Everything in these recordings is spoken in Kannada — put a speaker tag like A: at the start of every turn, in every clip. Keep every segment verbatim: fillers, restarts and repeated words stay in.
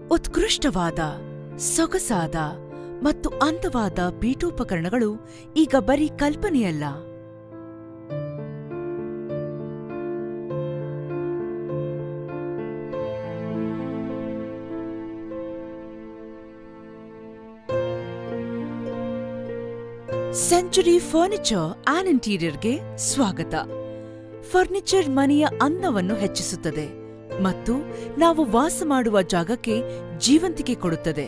A: ಉತ್ಕೃಷ್ಟವಾದ, ಸೊಗಸಾದ ಮತ್ತು ಅಂದವಾದ ಪೀಠೋಪಕರಣಗಳು ಈಗ ಬರೀ ಕಲ್ಪನೆಯಲ್ಲ. ಸೆಂಚುರಿ ಫರ್ನಿಚರ್ ಆಂಡ್ ಇಂಟೀರಿಯರ್ಗೆ ಸ್ವಾಗತ. ಫರ್ನಿಚರ್ ಮನೆಯ ಅಂದವನ್ನು ಹೆಚ್ಚಿಸುತ್ತದೆ ಮತ್ತು ನಾವು ವಾಸ ಮಾಡುವ ಜಾಗಕ್ಕೆ ಜೀವಂತಿಕೆ ಕೊಡುತ್ತದೆ.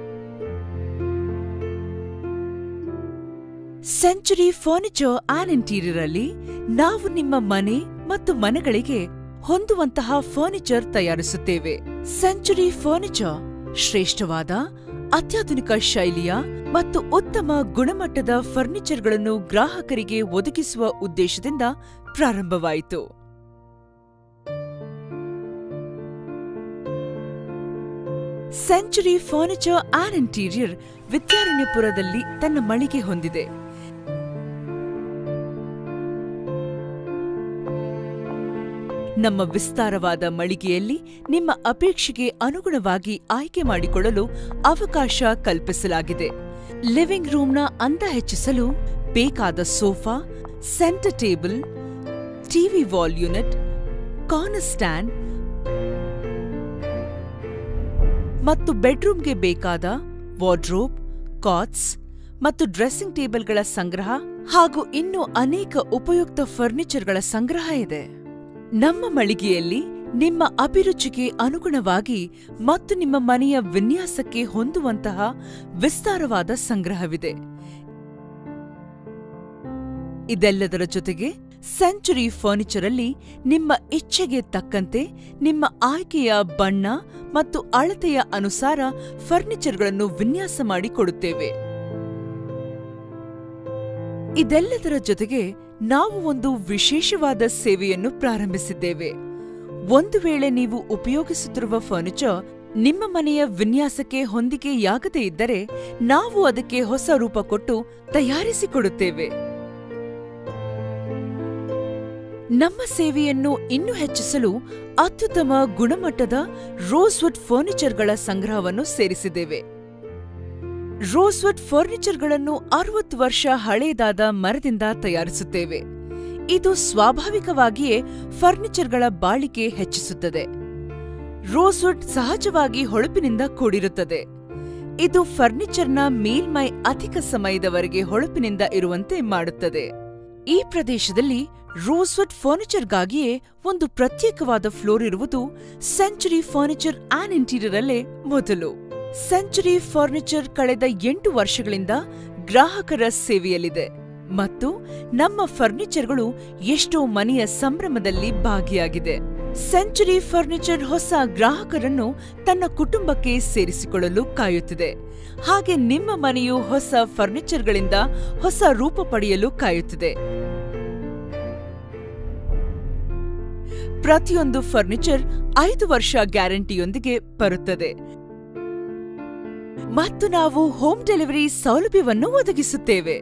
A: ಸೆಂಚುರಿ ಫರ್ನಿಚರ್ ಆಂಡ್ ಇಂಟೀರಿಯರ್ ಅಲ್ಲಿ ನಾವು ನಿಮ್ಮ ಮನೆ ಮತ್ತು ಮನೆಗಳಿಗೆ ಹೊಂದುವಂತಹ ಫರ್ನಿಚರ್ ತಯಾರಿಸುತ್ತೇವೆ. ಸೆಂಚುರಿ ಫರ್ನಿಚರ್ ಶ್ರೇಷ್ಠವಾದ, ಅತ್ಯಾಧುನಿಕ ಶೈಲಿಯ ಮತ್ತು ಉತ್ತಮ ಗುಣಮಟ್ಟದ ಫರ್ನಿಚರ್ಗಳನ್ನು ಗ್ರಾಹಕರಿಗೆ ಒದಗಿಸುವ ಉದ್ದೇಶದಿಂದ ಪ್ರಾರಂಭವಾಯಿತು. ಸೆಂಚುರಿ ಫರ್ನಿಚರ್ ಆಂಡ್ ಇಂಟೀರಿಯರ್ ವಿದ್ಯಾರಣ್ಯಪುರದಲ್ಲಿ ತನ್ನ ಮಳಿಗೆ ಹೊಂದಿದೆ. ನಮ್ಮ ವಿಸ್ತಾರವಾದ ಮಳಿಗೆಯಲ್ಲಿ ನಿಮ್ಮ ಅಪೇಕ್ಷೆಗೆ ಅನುಗುಣವಾಗಿ ಆಯ್ಕೆ ಮಾಡಿಕೊಳ್ಳಲು ಅವಕಾಶ ಕಲ್ಪಿಸಲಾಗಿದೆ. ಲಿವಿಂಗ್ ರೂಮ್ನ ಅಂದ ಹೆಚ್ಚಿಸಲು ಬೇಕಾದ sofa, centre table, TV wall unit, corner stand ಮತ್ತು ಬೆಡ್ರೂಮ್ಗೆ ಬೇಕಾದ ವಾರ್ಡ್ರೋಬ್, ಕಾಟ್ಸ್ ಮತ್ತು ಡ್ರೆಸ್ಸಿಂಗ್ ಟೇಬಲ್ಗಳ ಸಂಗ್ರಹ ಹಾಗೂ ಇನ್ನೂ ಅನೇಕ ಉಪಯುಕ್ತ ಫರ್ನಿಚರ್ಗಳ ಸಂಗ್ರಹ ಇದೆ. ನಮ್ಮ ಮಳಿಗೆಯಲ್ಲಿ ನಿಮ್ಮ ಅಭಿರುಚಿಗೆ ಅನುಗುಣವಾಗಿ ಮತ್ತು ನಿಮ್ಮ ಮನೆಯ ವಿನ್ಯಾಸಕ್ಕೆ ಹೊಂದುವಂತಹ ವಿಸ್ತಾರವಾದ ಸಂಗ್ರಹವಿದೆ. ಇದೆಲ್ಲದರ ಜೊತೆಗೆ ಸೆಂಚುರಿ ಫರ್ನಿಚರ್ ಅಲ್ಲಿ ನಿಮ್ಮ ಇಚ್ಛೆಗೆ ತಕ್ಕಂತೆ ನಿಮ್ಮ ಆಯ್ಕೆಯ ಬಣ್ಣ ಮತ್ತು ಅಳತೆಯ ಅನುಸಾರ ಫರ್ನಿಚರ್ಗಳನ್ನು ವಿನ್ಯಾಸ ಮಾಡಿ ಕೊಡುತ್ತೇವೆ. ಇದೆಲ್ಲದರ ಜೊತೆಗೆ ನಾವು ಒಂದು ವಿಶೇಷವಾದ ಸೇವೆಯನ್ನು ಪ್ರಾರಂಭಿಸಿದ್ದೇವೆ. ಒಂದು ವೇಳೆ ನೀವು ಉಪಯೋಗಿಸುತ್ತಿರುವ ಫರ್ನಿಚರ್ ನಿಮ್ಮ ಮನೆಯ ವಿನ್ಯಾಸಕ್ಕೆ ಹೊಂದಿಕೆಯಾಗದೇ ಇದ್ದರೆ ನಾವು ಅದಕ್ಕೆ ಹೊಸ ರೂಪ ಕೊಟ್ಟು ತಯಾರಿಸಿಕೊಡುತ್ತೇವೆ. ನಮ್ಮ ಸೇವೆಯನ್ನು ಇನ್ನೂ ಹೆಚ್ಚಿಸಲು ಅತ್ಯುತ್ತಮ ಗುಣಮಟ್ಟದ ರೋಸ್ವುಡ್ ಫರ್ನಿಚರ್ಗಳ ಸಂಗ್ರಹವನ್ನು ಸೇರಿಸಿದ್ದೇವೆ. ರೋಸ್ವುಡ್ ಫರ್ನಿಚರ್ಗಳನ್ನು ಅರವತ್ತು ವರ್ಷ ಹಳೆಯದಾದ ಮರದಿಂದ ತಯಾರಿಸುತ್ತೇವೆ. ಇದು ಸ್ವಾಭಾವಿಕವಾಗಿಯೇ ಫರ್ನಿಚರ್ಗಳ ಬಾಳಿಕೆ ಹೆಚ್ಚಿಸುತ್ತದೆ. ರೋಸ್ವುಡ್ ಸಹಜವಾಗಿ ಹೊಳಪಿನಿಂದ ಕೂಡಿರುತ್ತದೆ. ಇದು ಫರ್ನಿಚರ್ನ ಮೇಲ್ಮೈ ಅಧಿಕ ಸಮಯದವರೆಗೆ ಹೊಳಪಿನಿಂದ ಇರುವಂತೆ ಮಾಡುತ್ತದೆ. ಈ ಪ್ರದೇಶದಲ್ಲಿ ರೋಸ್ವುಡ್ ಫರ್ನಿಚರ್ಗಾಗಿಯೇ ಒಂದು ಪ್ರತ್ಯೇಕವಾದ ಫ್ಲೋರ್ ಇರುವುದು ಸೆಂಚುರಿ ಫರ್ನಿಚರ್ ಆಂಡ್ ಇಂಟೀರಿಯರ್ ಅಲ್ಲೇ ಮೊದಲು. ಸೆಂಚುರಿ ಫರ್ನಿಚರ್ ಕಳೆದ ಎಂಟು ವರ್ಷಗಳಿಂದ ಗ್ರಾಹಕರ ಸೇವೆಯಲ್ಲಿದೆ ಮತ್ತು ನಮ್ಮ ಫರ್ನಿಚರ್ಗಳು ಎಷ್ಟೋ ಮನೆಯ ಸಂಭ್ರಮದಲ್ಲಿ ಭಾಗಿಯಾಗಿದೆ. ಸೆಂಚುರಿ ಫರ್ನಿಚರ್ ಹೊಸ ಗ್ರಾಹಕರನ್ನು ತನ್ನ ಕುಟುಂಬಕ್ಕೆ ಸೇರಿಸಿಕೊಳ್ಳಲು ಕಾಯುತ್ತಿದೆ. ಹಾಗೆ ನಿಮ್ಮ ಮನೆಯು ಹೊಸ ಫರ್ನಿಚರ್ಗಳಿಂದ ಹೊಸ ರೂಪ ಪಡೆಯಲು ಕಾಯುತ್ತಿದೆ. ಪ್ರತಿಯೊಂದು ಫರ್ನಿಚರ್ ಐದು ವರ್ಷ ಗ್ಯಾರಂಟಿಯೊಂದಿಗೆ ಬರುತ್ತದೆ ಮತ್ತು ನಾವು ಹೋಮ್ ಡೆಲಿವರಿ ಸೌಲಭ್ಯವನ್ನು ಒದಗಿಸುತ್ತೇವೆ.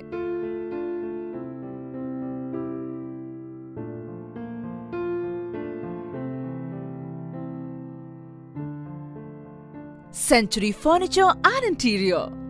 A: Century Furniture and Interior.